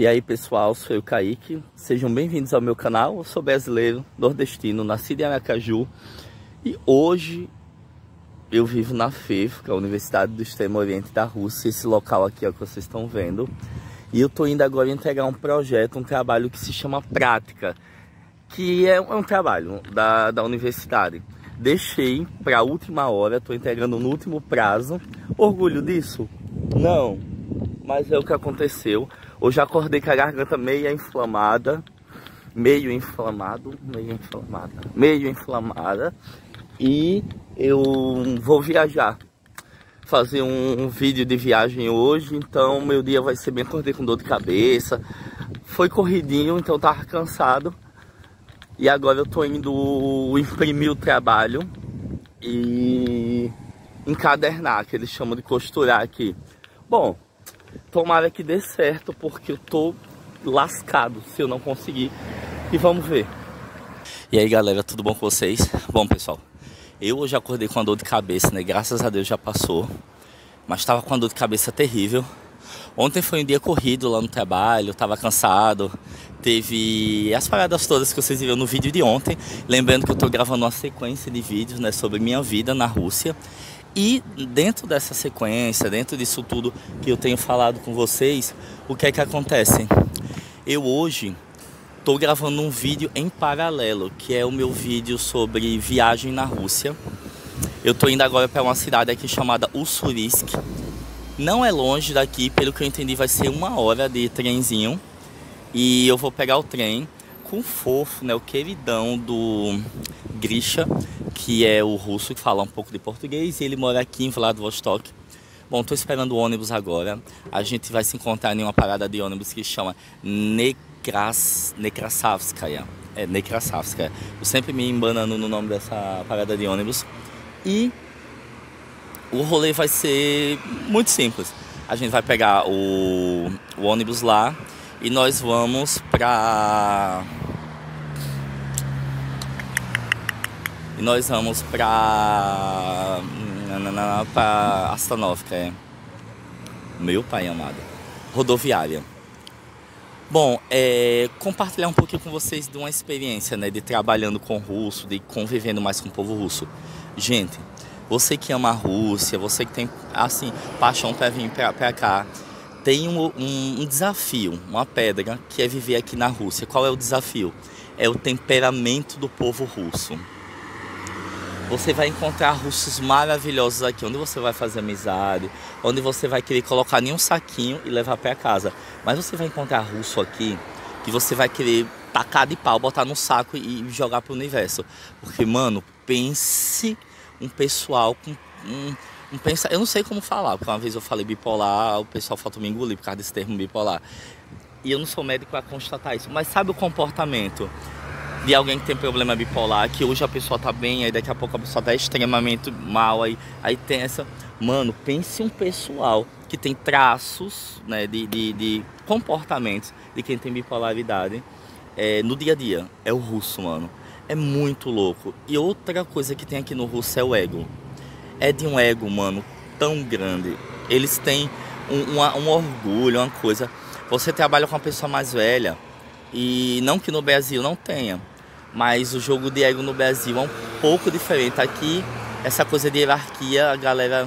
E aí pessoal, sou eu, Kaique. Sejam bem-vindos ao meu canal. Eu sou brasileiro, nordestino, nascido em Aracaju. E hoje eu vivo na FEV, que é a Universidade do Extremo Oriente da Rússia. Esse local aqui é o que vocês estão vendo. E eu tô indo agora entregar um projeto, um trabalho que se chama Prática, que é um trabalho da universidade. Deixei para a última hora, tô entregando no último prazo. Orgulho disso? Não, mas é o que aconteceu. Hoje acordei com a garganta meio inflamada, e eu vou viajar, fazer um vídeo de viagem hoje, então meu dia vai ser bem, acordei com dor de cabeça, foi corridinho, então eu tava cansado, e agora eu tô indo imprimir o trabalho e encadernar, que eles chamam de costurar aqui. Bom, tomara que dê certo, porque eu tô lascado se eu não conseguir. E vamos ver. E aí galera, tudo bom com vocês? Bom pessoal, eu hoje acordei com uma dor de cabeça, né? Graças a Deus já passou. Mas tava com uma dor de cabeça terrível. Ontem foi um dia corrido lá no trabalho, tava cansado. Teve as paradas todas que vocês viram no vídeo de ontem. Lembrando que eu tô gravando uma sequência de vídeos, né, sobre minha vida na Rússia. E dentro dessa sequência, dentro disso tudo que eu tenho falado com vocês, o que é que acontece? Eu hoje estou gravando um vídeo em paralelo, que é o meu vídeo sobre viagem na Rússia. Eu estou indo agora para uma cidade aqui chamada Ussurisk. Não é longe daqui, pelo que eu entendi vai ser 1 hora de trenzinho. E eu vou pegar o trem com o fofo, né, o queridão do Grisha, que é o russo que fala um pouco de português, e ele mora aqui em Vladivostok. Bom, tô esperando o ônibus agora. A gente vai se encontrar em uma parada de ônibus que chama Nekrasavskaya. É, Nekrasavskaya. Eu sempre me embanando no nome dessa parada de ônibus. E o rolê vai ser muito simples. A gente vai pegar o ônibus lá e nós vamos pra... para Astanovka, é. Meu pai amado. Rodoviária. Bom, compartilhar um pouquinho com vocês de uma experiência, né, de trabalhando com russo, de convivendo mais com o povo russo. Gente, você que ama a Rússia, você que tem, assim, paixão para vir para cá, tem um desafio, uma pedra, que é viver aqui na Rússia. Qual é o desafio? É o temperamento do povo russo. Você vai encontrar russos maravilhosos aqui, onde você vai fazer amizade, onde você vai querer colocar em um saquinho e levar para casa. Mas você vai encontrar russo aqui que você vai querer tacar de pau, botar no saco e jogar pro universo. Porque, mano, pense um pessoal com eu não sei como falar, porque uma vez eu falei bipolar, o pessoal faltou me engolir por causa desse termo bipolar. E eu não sou médico para constatar isso, mas sabe o comportamento de alguém que tem problema bipolar, que hoje a pessoa tá bem, aí daqui a pouco a pessoa tá extremamente mal, aí tem essa... Mano, pense um pessoal que tem traços, né, de comportamentos de quem tem bipolaridade no dia a dia. É o russo, mano. É muito louco. E outra coisa que tem aqui no russo é o ego. É de um ego, mano, tão grande. Eles têm um orgulho, uma coisa. Você trabalha com uma pessoa mais velha, e não que no Brasil não tenha, mas o jogo de ego no Brasil é um pouco diferente. Aqui, essa coisa de hierarquia, a galera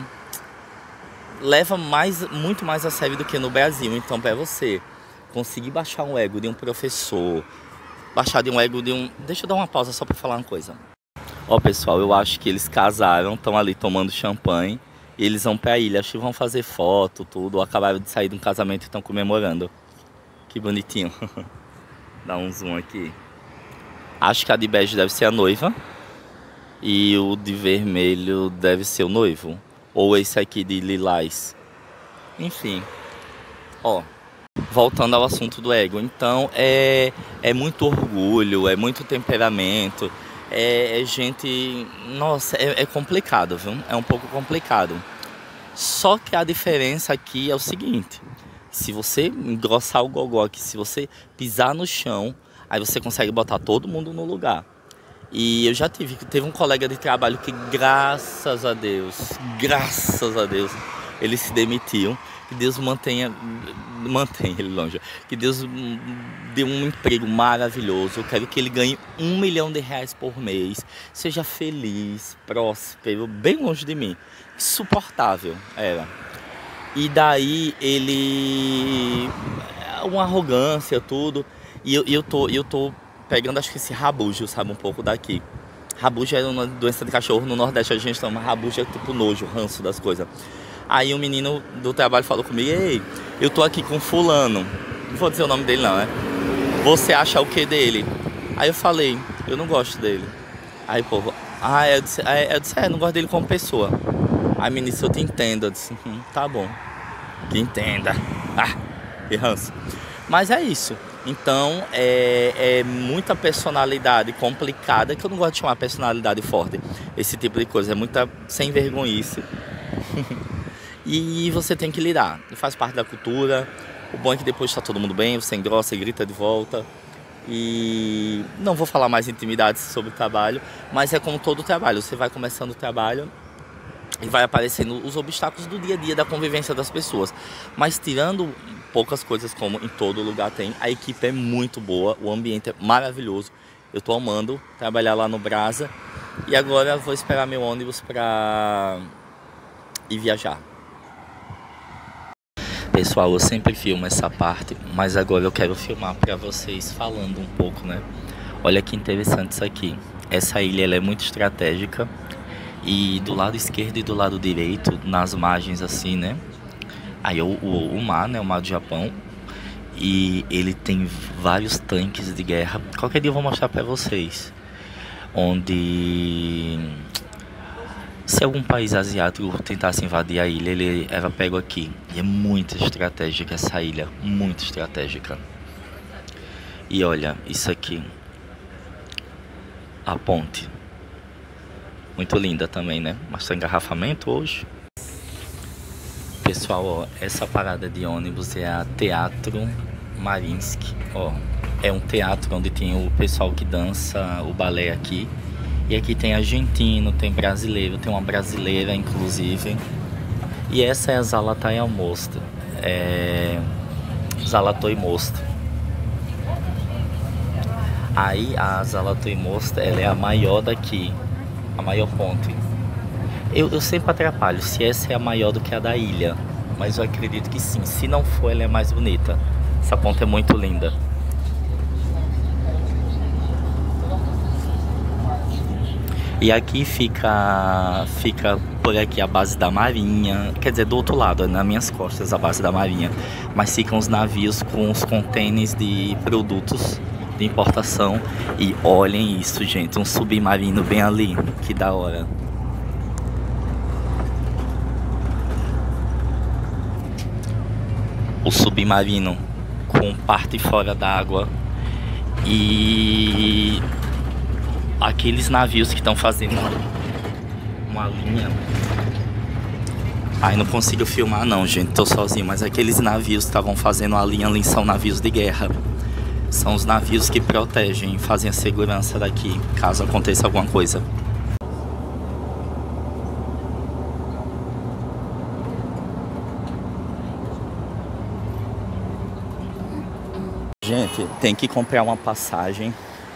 leva muito mais a sério do que no Brasil. Então, para você conseguir baixar um ego de um professor, baixar de um ego de um... Deixa eu dar uma pausa só para falar uma coisa. Ó, pessoal, eu acho que eles casaram, estão ali tomando champanhe, e eles vão pra ilha, acho que vão fazer foto, tudo, ou acabaram de sair de um casamento e estão comemorando. Que bonitinho. Dá um zoom aqui. Acho que a de bege deve ser a noiva e o de vermelho deve ser o noivo. Ou esse aqui de lilás. Enfim. Ó, voltando ao assunto do ego. Então é muito orgulho, é muito temperamento. É gente... Nossa, é complicado, viu? É um pouco complicado. Só que a diferença aqui é o seguinte. Se você engrossar o gogó aqui, se você pisar no chão, aí você consegue botar todo mundo no lugar. E eu já teve um colega de trabalho que, graças a Deus, ele se demitiu. Que Deus mantenha ele longe. Que Deus dê um emprego maravilhoso. Eu quero que ele ganhe R$ 1 milhão por mês. Seja feliz, próspero, bem longe de mim. Insuportável era. E daí ele... uma arrogância, tudo. E eu tô pegando, acho que esse rabujo, sabe, um pouco daqui. Rabujo é uma doença de cachorro. No Nordeste a gente chama rabujo, é tipo nojo, ranço das coisas. Aí um menino do trabalho falou comigo: ei, eu tô aqui com fulano. Não vou dizer o nome dele não, né? Você acha o que dele? Aí eu falei: eu não gosto dele. Aí o povo: eu disse, não gosto dele como pessoa. Aí menino, eu te entendo. Eu disse: tá bom, que entenda. Que ranço. Mas é isso. Então é muita personalidade complicada, que eu não gosto de chamar personalidade forte. Esse tipo de coisa, é muita sem vergonhice. E você tem que lidar, faz parte da cultura. O bom é que depois está todo mundo bem, você engrossa e grita de volta. E não vou falar mais intimidades sobre o trabalho, mas é como todo trabalho, você vai começando o trabalho e vai aparecendo os obstáculos do dia a dia, da convivência das pessoas. Mas tirando poucas coisas, como em todo lugar tem, a equipe é muito boa, o ambiente é maravilhoso. Eu tô amando trabalhar lá no Brasa. E agora eu vou esperar meu ônibus para ir viajar. Pessoal, eu sempre filmo essa parte, mas agora eu quero filmar para vocês falando um pouco, né? Olha que interessante isso aqui. Essa ilha ela é muito estratégica. E do lado esquerdo e do lado direito, nas margens assim, né? Aí o mar, né? O mar do Japão. E ele tem vários tanques de guerra. Qualquer dia eu vou mostrar pra vocês. Onde... se algum país asiático tentasse invadir a ilha, ele era pego aqui. E é muito estratégica essa ilha. Muito estratégica. E olha, isso aqui. A ponte. Muito linda também, né? Mas tem engarrafamento hoje. Pessoal, ó, essa parada de ônibus é a Teatro Mariinsky. Ó, é um teatro onde tem o pessoal que dança o balé aqui. E aqui tem argentino, tem brasileiro, tem uma brasileira inclusive. E essa é a Zalatai Most. Zalaтой Most. Aí a Zalaтой Most, ela é a maior daqui. A maior ponte. Eu sempre atrapalho se essa é a maior do que a da ilha, mas eu acredito que sim. Se não for, ela é mais bonita. Essa ponte é muito linda. E aqui fica por aqui a base da marinha, quer dizer, do outro lado, nas minhas costas, a base da marinha. Mas ficam os navios com os contêineres de produtos de importação. E olhem isso, gente, um submarino bem ali, que da hora. O submarino com parte fora d'água e aqueles navios que estão fazendo uma linha. Ai, não consigo filmar não, gente, tô sozinho, mas aqueles navios que estavam fazendo a linha ali são navios de guerra. São os navios que protegem, fazem a segurança daqui, caso aconteça alguma coisa. Gente, tem que comprar uma passagem.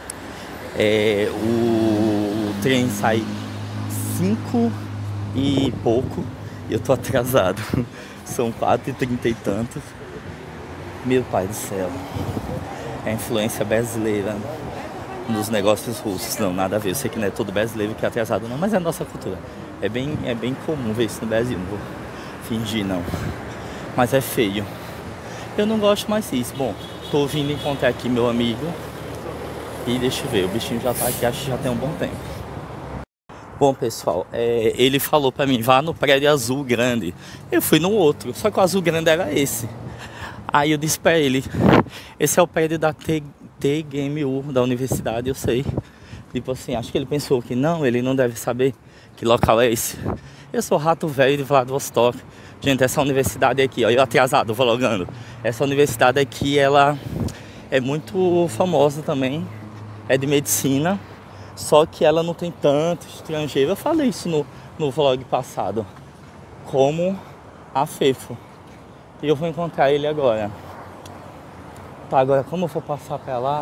O trem sai 5 e pouco e eu tô atrasado. São 4h30 e tantos. Meu pai do céu. É a influência brasileira nos negócios russos. Não, nada a ver. Eu sei que não é todo brasileiro que é atrasado não, mas é a nossa cultura. É bem comum ver isso no Brasil. Não vou fingir não. Mas é feio. Eu não gosto mais disso. Bom, tô vindo encontrar aqui meu amigo. E deixa eu ver, o bichinho já tá aqui, acho que já tem um bom tempo. Bom, pessoal, ele falou pra mim: vá no prédio azul grande. Eu fui no outro, só que o azul grande era esse. Aí eu disse pra ele: esse é o prédio da TGMU, da universidade, eu sei. Tipo assim, acho que ele pensou que não, ele não deve saber que local é esse. Eu sou rato velho de Vladivostok. Gente, essa universidade aqui, ó, eu atrasado, vlogando. Essa universidade aqui, ela é muito famosa também. É de medicina, só que ela não tem tanto estrangeiro. Eu falei isso no vlog passado. Como a Fefo. E eu vou encontrar ele agora. Tá, agora como eu vou passar pra lá?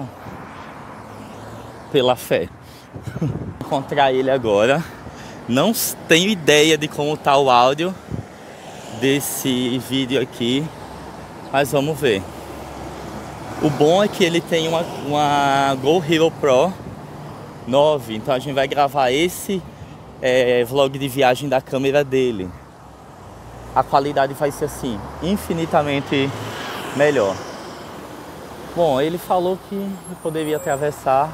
Pela fé. Encontrar ele agora. Não tenho ideia de como tá o áudio desse vídeo aqui, mas vamos ver. O bom é que ele tem uma GoHero Pro 9, então a gente vai gravar esse vlog de viagem da câmera dele. A qualidade vai ser assim, infinitamente melhor. Bom, ele falou que eu poderia atravessar.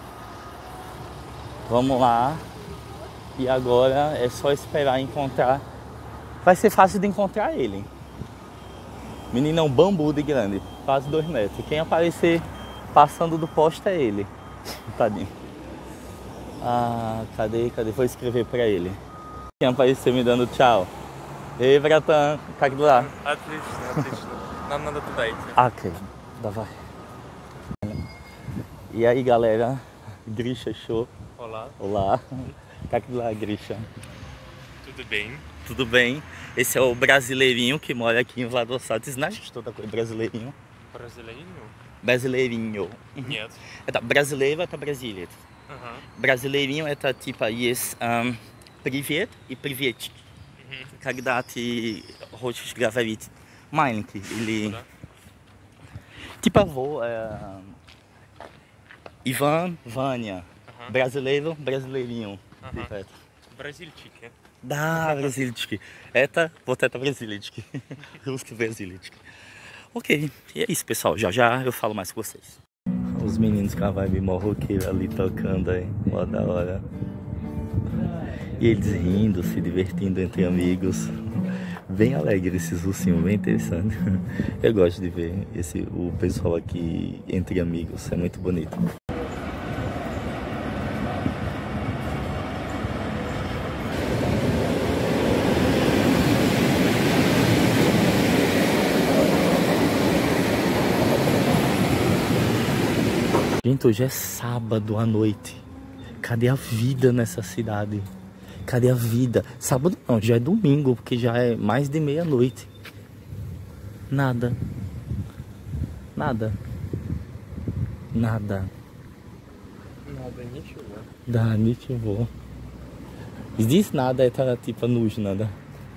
Vamos lá. E agora é só esperar encontrar. Vai ser fácil de encontrar ele. Menino é um bambu de grande, quase 2 metros. Quem aparecer passando do poste é ele. Tadinho. Ah, cadê? Vou escrever pra ele. Quem aparecer me dando tchau. Ei, bratан, как дела? Отлично. Нам надо туда идти. Ok, давай. E aí, galera? Grisha Show. Olá, Olá. Как дела, Grisha? tudo bem? Tudo bem? Esse é o brasileirinho que mora aqui em Vladoslavsk. Ты знаешь, что такое брasileirinho? Brasileirinho? Брasileirinho. Нет. Это брasileiro, это бразилец. Ага. Брasileirinho это типа есть привет и приветик. Когда ты хочешь говорить маленький или Да. типа Иван, Ваня. Ага. Brasileiro, brasileirinho. Ага. Типа это. Бразильчики. Да, бразилечки. Вот это бразилечки. Rússia brazilечки. Ok, e é isso, pessoal. Já já eu falo mais com vocês. Os meninos com a vibe marroqueira ali tocando aí. Mó da hora. E eles rindo, se divertindo entre amigos. Bem alegre esses ursinhos, bem interessante. Eu gosto de ver o pessoal aqui entre amigos. É muito bonito. Gente, hoje é sábado à noite. Cadê a vida nessa cidade? Cadê a vida? Sábado não, já é domingo, porque já é mais de meia-noite. Nada. Nada. Nada. Надо, ничего. Да, ничего. Здесь надо, это типа нужно, да?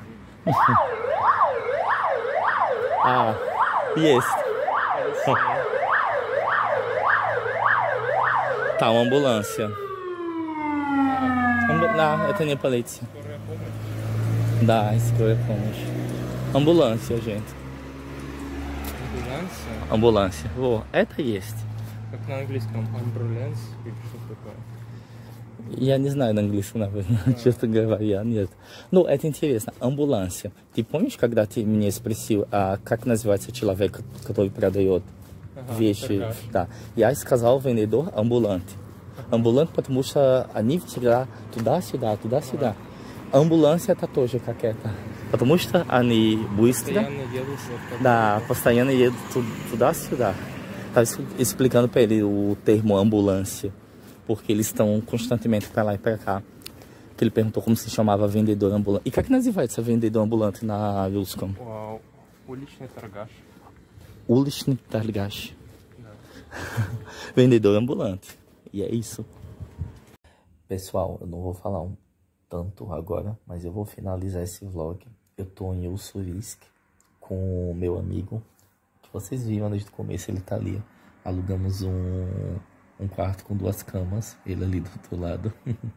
А, есть. Tá, uma ambulância. Não, это не полиция. Скорая помощь. Да, скорая помощь. Ambulância, gente. Амбуланс. Ambulância. Во, это есть. Как на английском. Амбуланс или что такое? Я не знаю на английском, наверное, честно говоря, нет. Ну, это интересно. Ambulância. Ты помнишь, когда ты меня спросил, а как называется человек, который продает вещи? торгаш. Да. Я сказал vendedor ambulante. Ambulante, потому что они всегда туда-сюда, туда-сюда. Ambulância это тоже как это. Потому что они быстро, Постоянно едут с автобусом. да, постоянно едут туда-сюда. Estava explicando para ele o termo ambulância, porque eles estão constantemente para lá e para cá. Que ele perguntou como se chamava vendedor ambulante. E как называется vendedor ambulante na русском? Вау. Уличный торгаш. Уличный торгаш. Да. Vendedor ambulante. E é isso. Pessoal, eu não vou falar tanto agora, mas eu vou finalizar esse vlog. Eu tô em Ussurisk com o meu amigo, que vocês viram desde o começo, ele tá ali. Alugamos um quarto com 2 camas, ele ali do outro lado.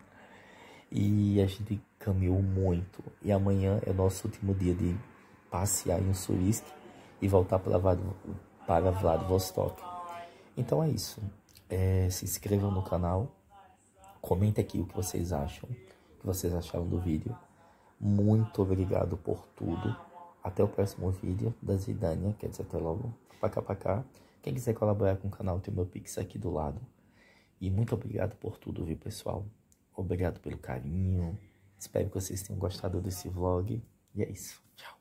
E a gente caminhou muito. E amanhã é o nosso último dia de passear em Ussurisk e voltar para Vladivostok. Então é isso. Se inscrevam no canal. Comentem aqui o que vocês acham. O que vocês acharam do vídeo. Muito obrigado por tudo. Até o próximo vídeo da Zidania. Quer dizer, até logo. Pacá. Quem quiser colaborar com o canal, tem o meu Pix aqui do lado. E muito obrigado por tudo, viu, pessoal? Obrigado pelo carinho. Espero que vocês tenham gostado desse vlog. E é isso. Tchau.